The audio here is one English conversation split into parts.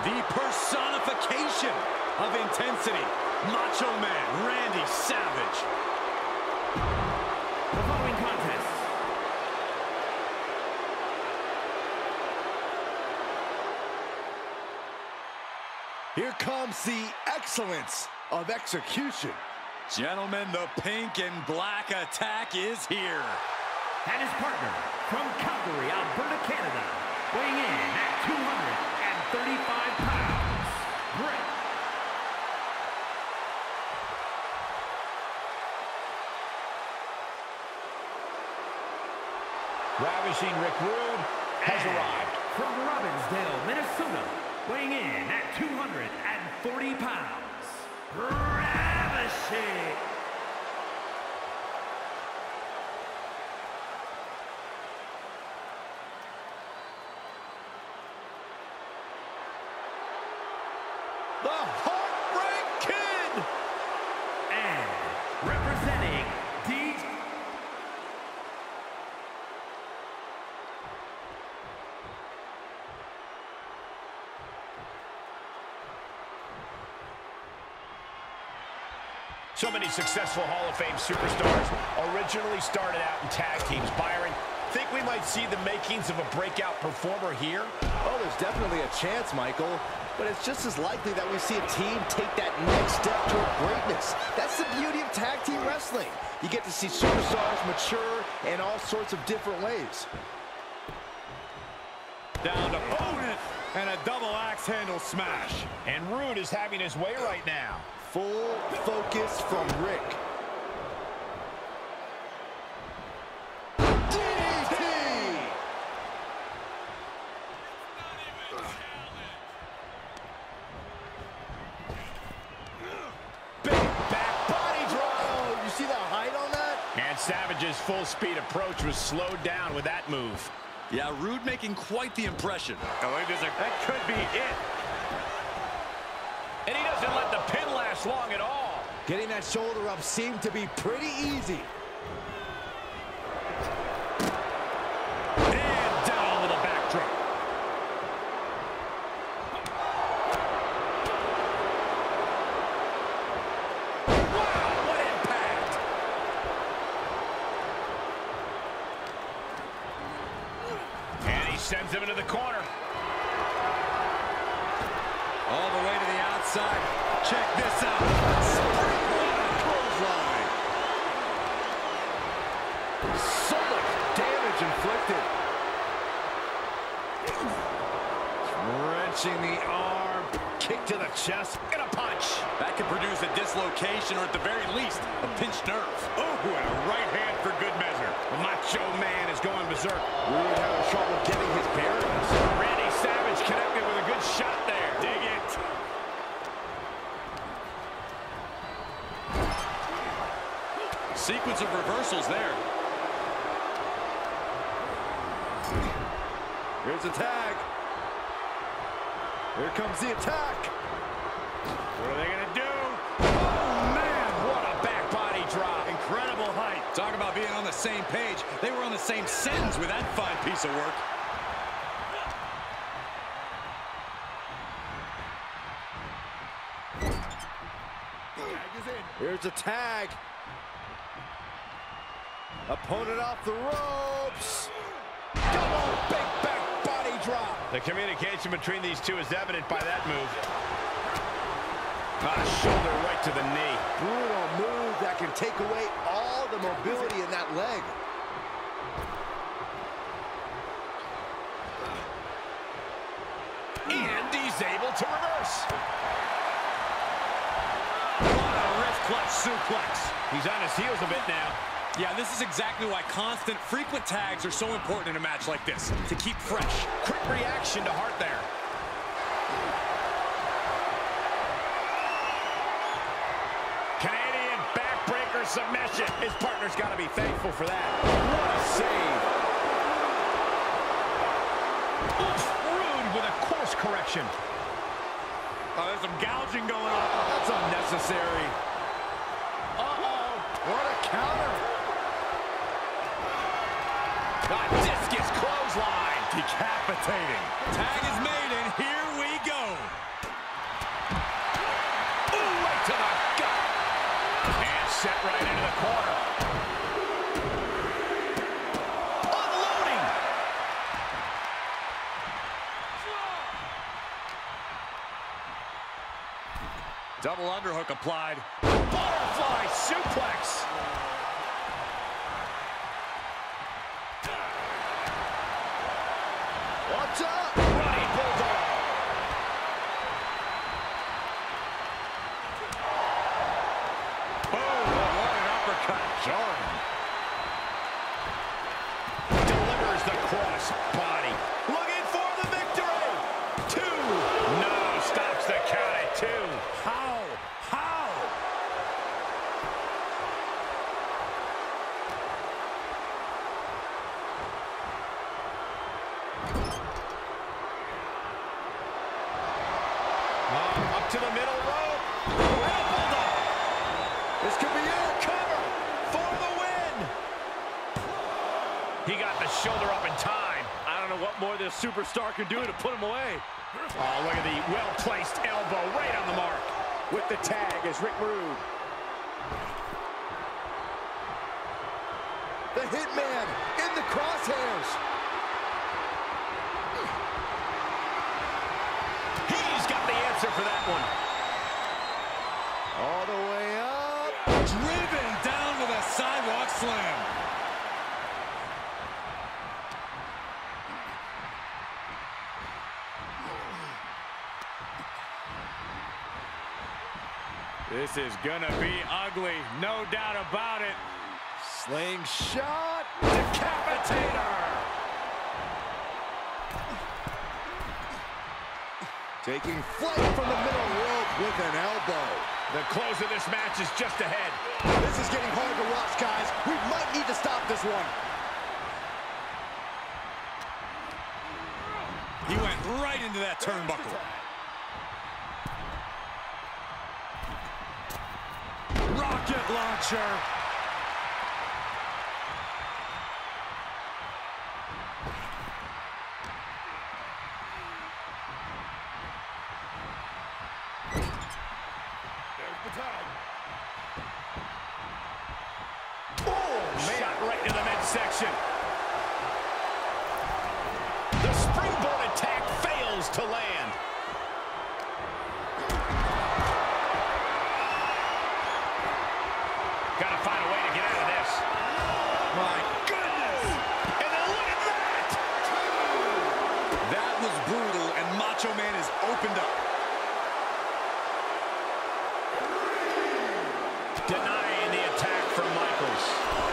The personification of intensity. Macho Man Randy Savage. The following contest. Here comes the excellence of execution. Gentlemen, the pink and black attack is here. And his partner from Calgary, Alberta, Canada, weighing in at 235 pounds, Bret. Ravishing Rick Rude has arrived. From Robbinsdale, Minnesota, weighing in at 240 pounds, Ravishing. The Heartbreak Kid! And representing DJ. So many successful Hall of Fame superstars originally started out in tag teams. Byron, think we might see the makings of a breakout performer here? Oh, there's definitely a chance, Michael. But it's just as likely that we see a team take that next step toward greatness. That's the beauty of tag team wrestling. You get to see superstars mature in all sorts of different ways. Down to opponent and a double axe handle smash. And Rude is having his way right now. Full focus from Rick. DDT! Big back body drop. Oh, you see the height on that? And Savage's full speed approach was slowed down with that move. Yeah, Rude making quite the impression. That could be it. And he doesn't let the pin last long at all. Getting that shoulder up seemed to be pretty easy. And down with a backdrop. Wow, what impact! And he sends him into the corner. All the way to the outside. Check this out. Springboard clothesline. So much damage inflicted. Wrenching the arm. Kick to the chest. And a punch. That could produce a dislocation or at the very least, a pinched nerve. Oh, and a right hand for good measure. The Macho Man is going berserk. Rude having trouble getting his bearings. Randy Savage connected with a good shot there. Dig it. Sequence of reversals there. Here's a tag. Here comes the attack. What are they going to do? Oh, man, what a back body drop. Incredible height. Talk about being on the same page. They were on the same sentence with that fine piece of work. Here's a tag. Opponent off the ropes. Double big back body drop. The communication between these two is evident by that move. Shoulder right to the knee. Brutal move that can take away all the mobility in that leg. And he's able to reverse. What a wrist clutch suplex. He's on his heels a bit now. Yeah, this is exactly why constant, frequent tags are so important in a match like this, to keep fresh. Quick reaction to Hart there. Canadian backbreaker submission. His partner's got to be thankful for that. What a save. Oof, Rude with a course correction. Oh, there's some gouging going on. That's unnecessary. Uh-oh. What a counter. The discus clothesline. Decapitating. Tag is made, and here we go. Double underhook applied. Butterfly suplex. What's up? Running bulldog. Boom, what an uppercut. Jarring. Delivers the cross body. Looking for the victory. 2. No, stops the count at 2. How? How? Up to the middle rope. Bulldog. This could be it. Cover for the win. He got the shoulder up in time. I don't know what more this superstar can do to put him away. Oh, look at the well-placed elbow right on the mark. With the tag is Rick Rude. The Hitman in the crosshairs. He's got the answer for that one. All the way up. Driven down to the sidewalk slam. This is gonna be ugly, no doubt about it. Slingshot. Decapitator. Taking flight from the middle rope with an elbow. The close of this match is just ahead. This is getting hard to watch, guys. We might need to stop this one. He went right into that turnbuckle. Rocket launcher. Shot right to the midsection. The springboard attack fails to land. Gotta find a way to get out of this. My goodness! And then look at that! That was brutal, and Macho Man is opened up. Denying the attack from Michaels.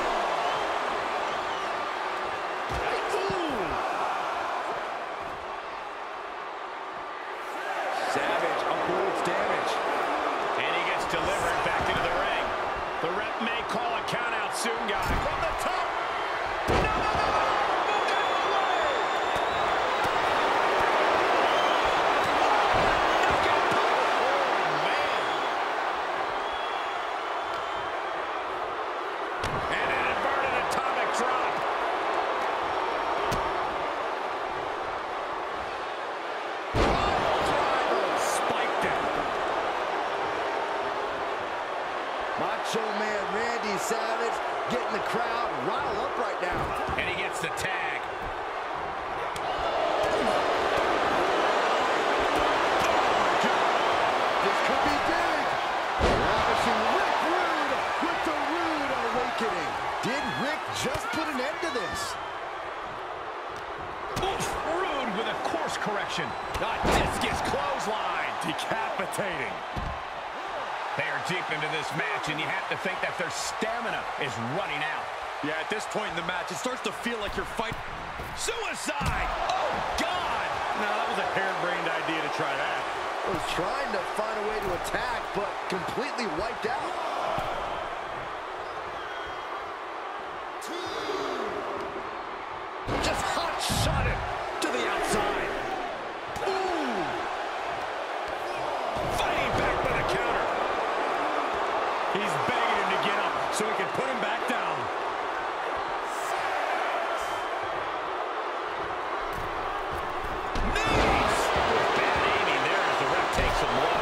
Savage avoids damage. And he gets delivered back into the ring. The ref may call a count out soon, guys. From the top. No, no, no, no. Move out of the way. Knockout power. Oh, man. And an inverted atomic drop. Spiked it. Macho Man Randy Savage getting the crowd riled up right now. And he gets the tag. This could be big. Ravishing Rick Rude with the Rude Awakening. Did Rick just put an end to this? Oof, Rude with a course correction. A discus clothesline. Decapitating. They are deep into this match, and you have to think that their stamina is running out. Yeah, at this point in the match, it starts to feel like you're fighting. Suicide! Oh, God! No, that was a harebrained idea to try that. Was trying to find a way to attack, but completely wiped out. Just hot shot it to the outside. Ooh! Fighting back with a counter. He's begging him to get up so he can put him back down. Knees! Bad aiming there as the ref takes him low.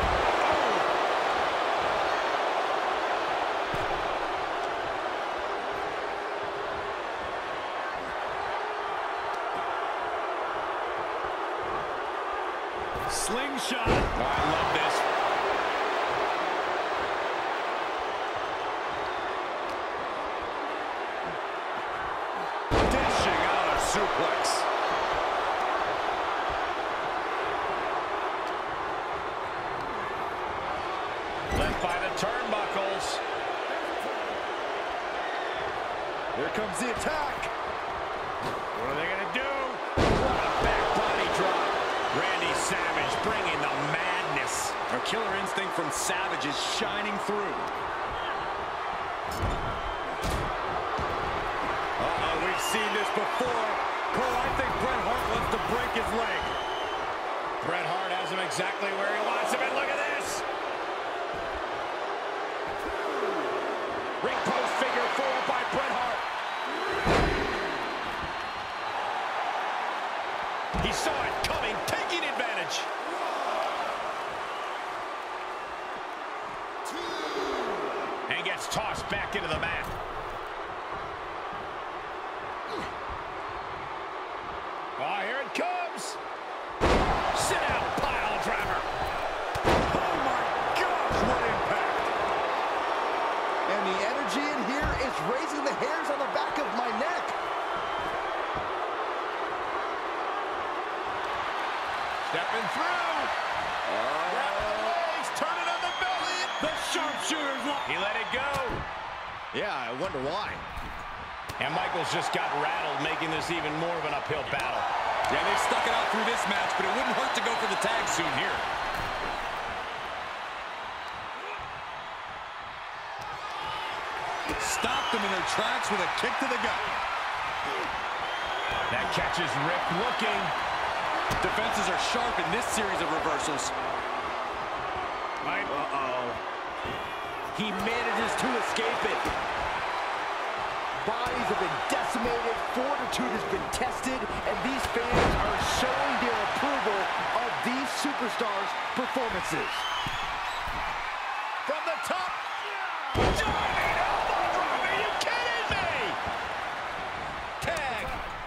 Slingshot. I love this. killer instinct from Savage is shining through. We've seen this before. Cole, I think Bret Hart wants to break his leg. Bret Hart has him exactly where he wants him, and look at this! Ring post figure 4 by Bret Hart. He saw it coming, taking advantage. And gets tossed back into the mat. Oh, here it comes. Sit out, pile driver. Oh my gosh, what impact! And the energy in here is raising the hairs on the back of my neck. Stepping through. Wrapping the legs, turning on the belly. The sharpshooter's locked. He let it go. Yeah, I wonder why. And Michaels just got rattled, making this even more of an uphill battle. Yeah, they've stuck it out through this match, but it wouldn't hurt to go for the tag soon here. Stopped them in their tracks with a kick to the gut. That catches Rick looking. Defenses are sharp in this series of reversals. Uh-oh. He manages to escape it. Bodies have been decimated, fortitude has been tested, and these fans are showing their approval of these superstars' performances. From the top. Diving elbow drop. Are you kidding me? Tag.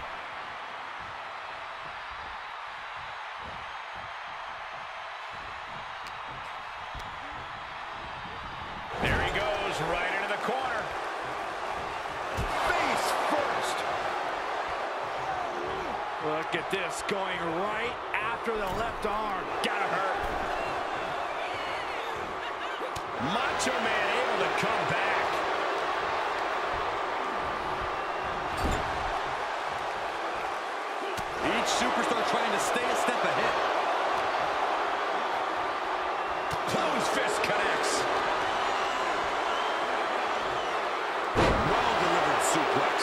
There he goes, right into the corner. Face first. Look at this, going right after the left arm. Gotta hurt. Macho Man able to come back. Each superstar trying to stay a step ahead. Close fist connects. Well-delivered suplex.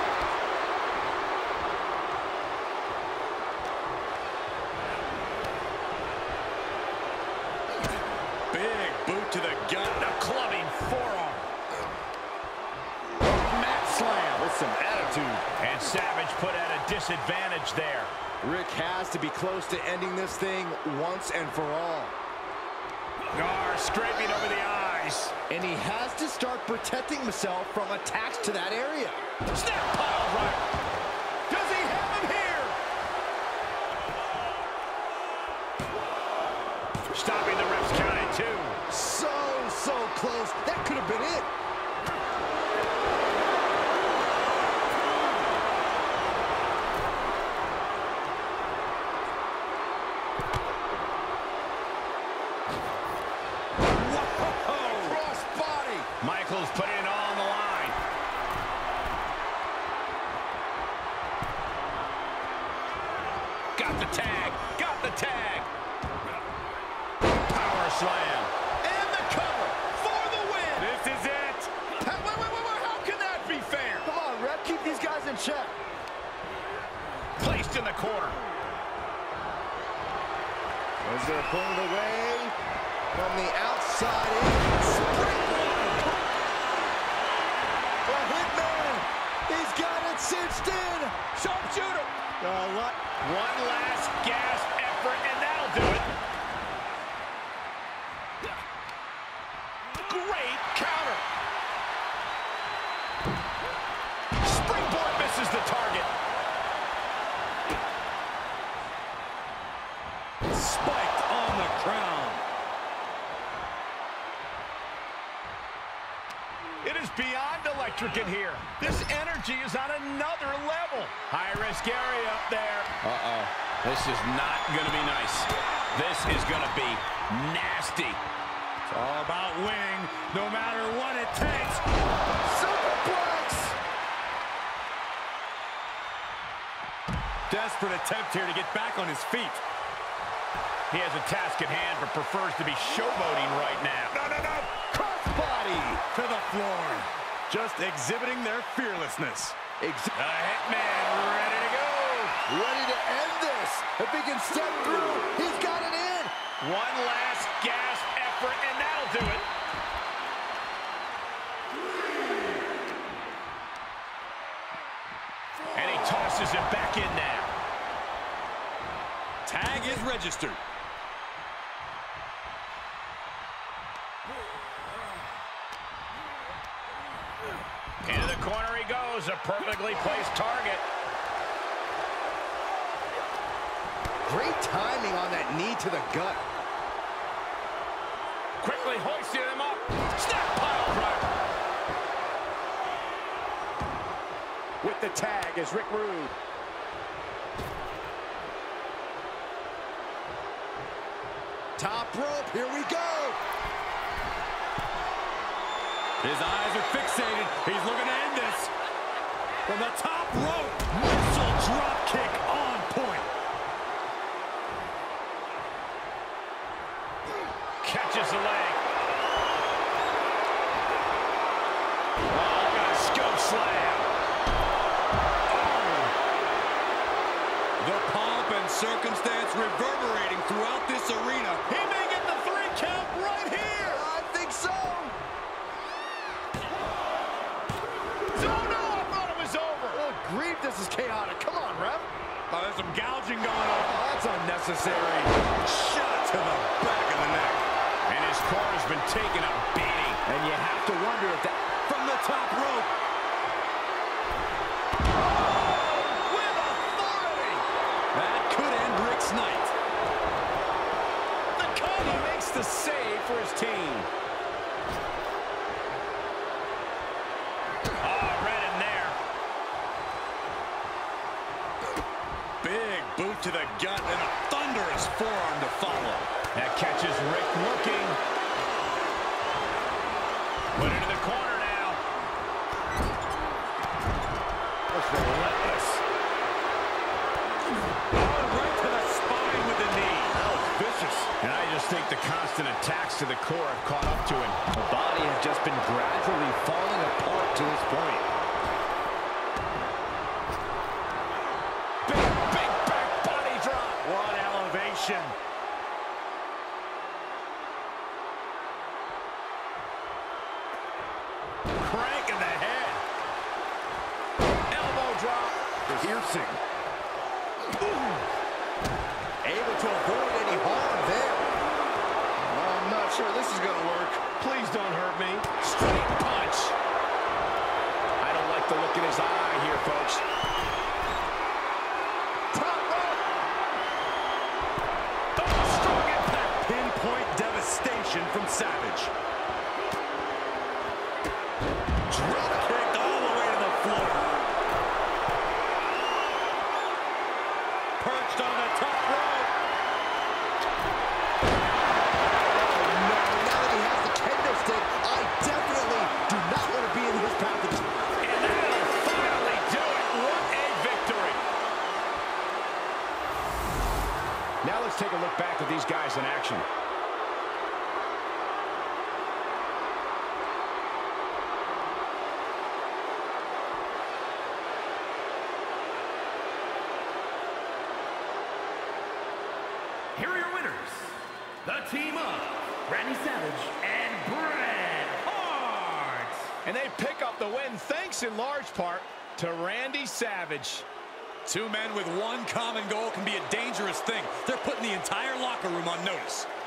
Big boot to the gut. The clubbing forearm. Mat slam with some attitude. And Savage put at a disadvantage there. Rick has to be close to ending this thing once and for all. Gar scraping over the eyes. And he has to start protecting himself from attacks to that area. Snap pile driver. Does he have him here? Stopping the ref's count at 2. So close. That could have been it. Crossbody. Michaels put it all on the line. Got the tag. Got the tag. Power slam. And the cover for the win. This is it. Wait. How can that be fair? Come on, Rep, keep these guys in check. Placed in the corner. As they're pulling away from the outside in. Springboard. The Hitman. He's got it cinched in. Sharpshooter. One last gasp effort, and that'll do it. Great counter. Springboard misses the target. Spiked on the crown. It is beyond electric in here. This energy is on another level. High-risk area up there. Uh-oh. This is not going to be nice. This is going to be nasty. It's all about winning, no matter what it takes. Superplex. Desperate attempt here to get back on his feet. He has a task at hand, but prefers to be showboating right now. No. Crossbody To the floor. Just exhibiting their fearlessness. The Hitman ready to go. Ready to end this. If he can step through, he's got it in. One last gasp effort, and that'll do it. And he tosses him back in now. Tag is registered. Into the corner he goes, a perfectly placed target. Great timing on that knee to the gut. Quickly hoisting him up. Snap pile driver. With the tag is Rick Rude. Top rope, here we go. His eyes are fixated. He's looking to end this. From the top rope. Missile drop kick on point. Catches the leg. Oh, look at a scope slam. The pomp and circumstance reverberating throughout this arena. He may get the 3 count right here. I think so. Oh, no, I thought it was over. Oh, grief, this is chaotic. Come on, ref. Oh, there's some gouging going on. Oh, that's unnecessary. Shot to the back of the neck. And his corner's been taking a beating. And you have to wonder if that... From the top rope. With authority. That could end Rick's night. The Cody makes the save for his team. Oh, right in there. Big boot to the gut and a thunderous forearm to follow. That catches Rick looking. Put into the corner now. That's relentless. Oh, right to the spine with the knee. That was vicious. And I just think the constant attacks to the core have caught up to him. The body has just been gradually falling apart to this point. Big back body drop. What elevation. Crank in the head. Elbow drop. Piercing. Able to avoid any harm there. I'm not sure this is going to work. Please don't hurt me. Straight punch. I don't like the look in his eye here, folks. Top rope. Oh, strong impact. Pinpoint devastation from Savage. Drop kicked all the way to the floor. Perched on the top rope. No, now that he has the kendo stick, I definitely do not want to be in his package. And that'll finally do it. What a victory. Now let's take a look back at these guys in action. Here are your winners, the team of Randy Savage and Bret Hart. And they pick up the win thanks in large part to Randy Savage. 2 men with one common goal can be a dangerous thing. They're putting the entire locker room on notice.